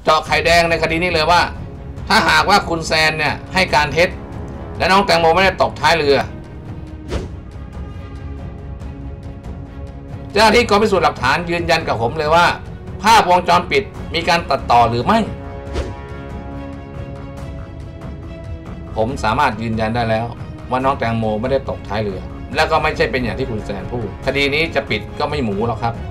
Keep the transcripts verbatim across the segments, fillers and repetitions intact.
เจาะไข่แดงในคดีนี้เลยว่าถ้าหากว่าคุณแซนเนี่ยให้การเท็จและน้องแตงโมไม่ได้ตกท้ายเรือเจ้าหน้าที่กองพิสูจน์หลักฐานยืนยันกับผมเลยว่าภาพวงจรปิดมีการตัดต่อหรือไม่ผมสามารถยืนยันได้แล้วว่าน้องแตงโมไม่ได้ตกท้ายเรือแล้วก็ไม่ใช่เป็นอย่างที่คุณแซนพูดคดีนี้จะปิดก็ไม่หมูหรอกครับ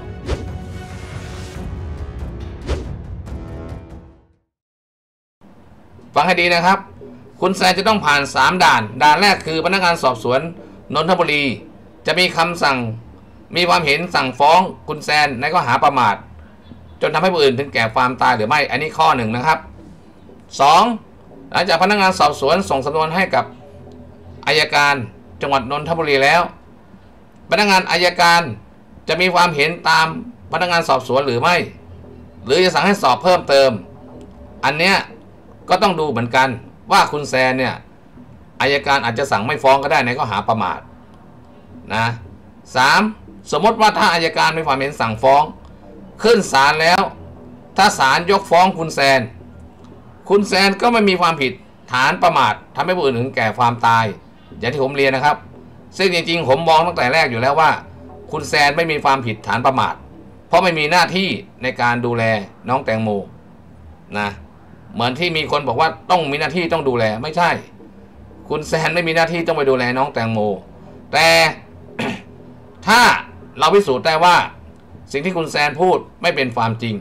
ฟังให้ดีนะครับคุณแซนจะต้องผ่านสามด่านด่านแรกคือพนักงานสอบสวนนนทบุรีจะมีคำสั่งมีความเห็นสั่งฟ้องคุณแซนในข้อหาประมาทจนทำให้ผู้อื่นถึงแก่ความตายหรือไม่อันนี้ข้อหนึ่งนะครับสองหลังจากพนักงานสอบสวนส่งสำนวนให้กับอัยการจังหวัดนนทบุรีแล้วพนักงานอัยการจะมีความเห็นตามพนักงานสอบสวนหรือไม่หรือจะสั่งให้สอบเพิ่มเติมอันเนี้ยก็ต้องดูเหมือนกันว่าคุณแซนเนี่ยอัยการอาจจะสั่งไม่ฟ้องก็ได้ในข้อหาประมาทนะสามสมมติว่าถ้าอัยการมีความเห็นสั่งฟ้องขึ้นศาลแล้วถ้าศาลยกฟ้องคุณแซนคุณแซนก็ไม่มีความผิดฐานประมาททำให้ผู้อื่นถึงแก่ความตายอย่างที่ผมเรียนนะครับซึ่งจริงๆผมมองตั้งแต่แรกอยู่แล้วว่าคุณแซนไม่มีความผิดฐานประมาทเพราะไม่มีหน้าที่ในการดูแลน้องแตงโมนะเหมือนที่มีคนบอกว่าต้องมีหน้าที่ต้องดูแลไม่ใช่คุณแซนไม่มีหน้าที่ต้องไปดูแลน้องแตงโมแต่ ถ้าเราพิสูจน์ได้ว่าสิ่งที่คุณแซนพูดไม่เป็นความจริง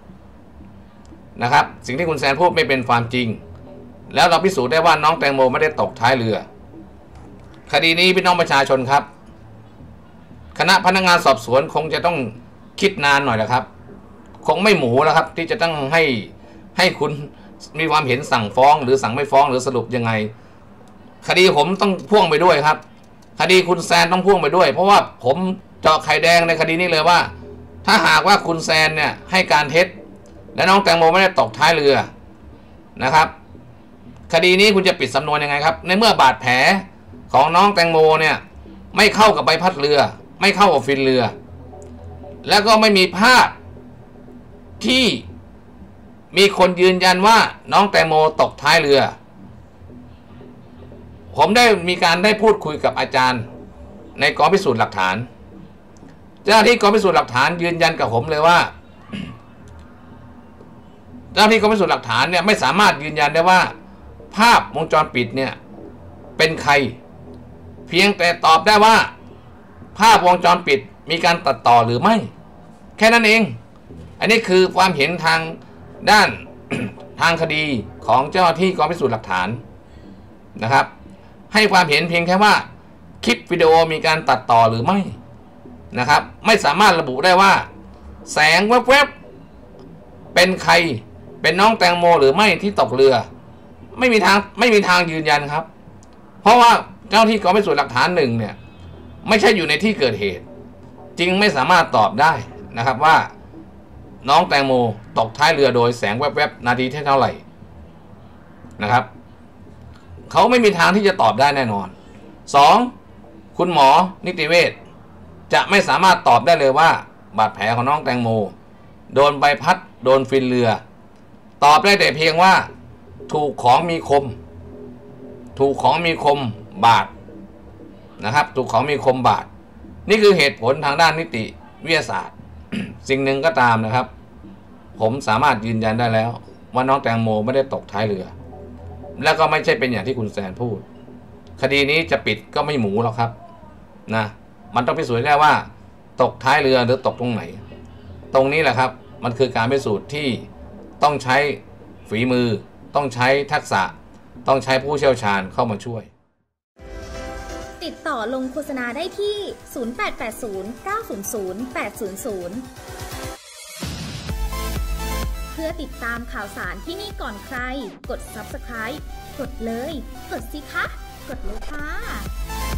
นะครับสิ่งที่คุณแซนพูดไม่เป็นความจริงแล้วเราพิสูจน์ได้ว่าน้องแตงโมไม่ได้ตกท้ายเรือคดีนี้พี่น้องประชาชนครับคณะพนักงานสอบสวนคงจะต้องคิดนานหน่อยนะครับคงไม่หมูแล้วครับที่จะต้องให้ให้คุณมีความเห็นสั่งฟ้องหรือสั่งไม่ฟ้องหรือสรุปยังไงคดีผมต้องพ่วงไปด้วยครับคดีคุณแซนต้องพ่วงไปด้วยเพราะว่าผมเจาะไข่แดงในคดีนี้เลยว่าถ้าหากว่าคุณแซนเนี่ยให้การเท็จและน้องแตงโมไม่ได้ตกท้ายเรือนะครับคดีนี้คุณจะปิดสำนวนยังไงครับในเมื่อบาดแผลของน้องแตงโมเนี่ยไม่เข้ากับใบพัดเรือไม่เข้ากับฟินเรือแล้วก็ไม่มีภาพที่มีคนยืนยันว่าน้องแตงโมตกท้ายเรือผมได้มีการได้พูดคุยกับอาจารย์ในกองพิสูจน์หลักฐานเจ้าหน้าที่กองพิสูจน์หลักฐานยืนยันกับผมเลยว่าเจ้าหน้าที่กองพิสูจน์หลักฐานเนี่ยไม่สามารถยืนยันได้ว่าภาพวงจรปิดเนี่ยเป็นใครเพียงแต่ตอบได้ว่าภาพวงจรปิดมีการตัดต่อหรือไม่แค่นั้นเองอันนี้คือความเห็นทางด้าน ทางคดีของเจ้าหน้าที่กองพิสูจน์หลักฐานนะครับให้ความเห็นเพียงแค่ว่าคลิปวิดีโอมีการตัดต่อหรือไม่นะครับไม่สามารถระบุได้ว่าแสงแวบๆเป็นใครเป็นน้องแตงโมหรือไม่ที่ตกเรือไม่มีทางไม่มีทางยืนยันครับเพราะว่าเจ้าที่กองพิสูจน์หลักฐานหนึ่งเนี่ยไม่ใช่อยู่ในที่เกิดเหตุจึงไม่สามารถตอบได้นะครับว่าน้องแตงโมตกท้ายเรือโดยแสงแวบๆนาทีเท่าไหร่นะครับเขาไม่มีทางที่จะตอบได้แน่นอนสองคุณหมอนิติเวชจะไม่สามารถตอบได้เลยว่าบาดแผลของน้องแตงโมโดนใบพัดโดนฟินเรือตอบได้แต่เพียงว่าถูกของมีคมถูกของมีคมบาดนะครับถูกของมีคมบาดนี่คือเหตุผลทางด้านนิติวิทยาศาสตร์ สิ่งหนึ่งก็ตามนะครับผมสามารถยืนยันได้แล้วว่าน้องแตงโมไม่ได้ตกท้ายเรือแล้วก็ไม่ใช่เป็นอย่างที่คุณแซนพูดคดีนี้จะปิดก็ไม่หมูหรอกครับนะมันต้องพิสูจน์ได้ว่าตกท้ายเรือหรือตกตรงไหนตรงนี้แหละครับมันคือการพิสูจน์ที่ต้องใช้ฝีมือต้องใช้ทักษะต้องใช้ผู้เชี่ยวชาญเข้ามาช่วยติดต่อลงโฆษณาได้ที่ศูนย์ แปด แปด ศูนย์ เก้า ศูนย์ ศูนย์ แปด ศูนย์ ศูนย์เพื่อติดตามข่าวสารที่นี่ก่อนใครกด ซับสไครบ์ กดเลยกดสิคะกดเลยค่ะ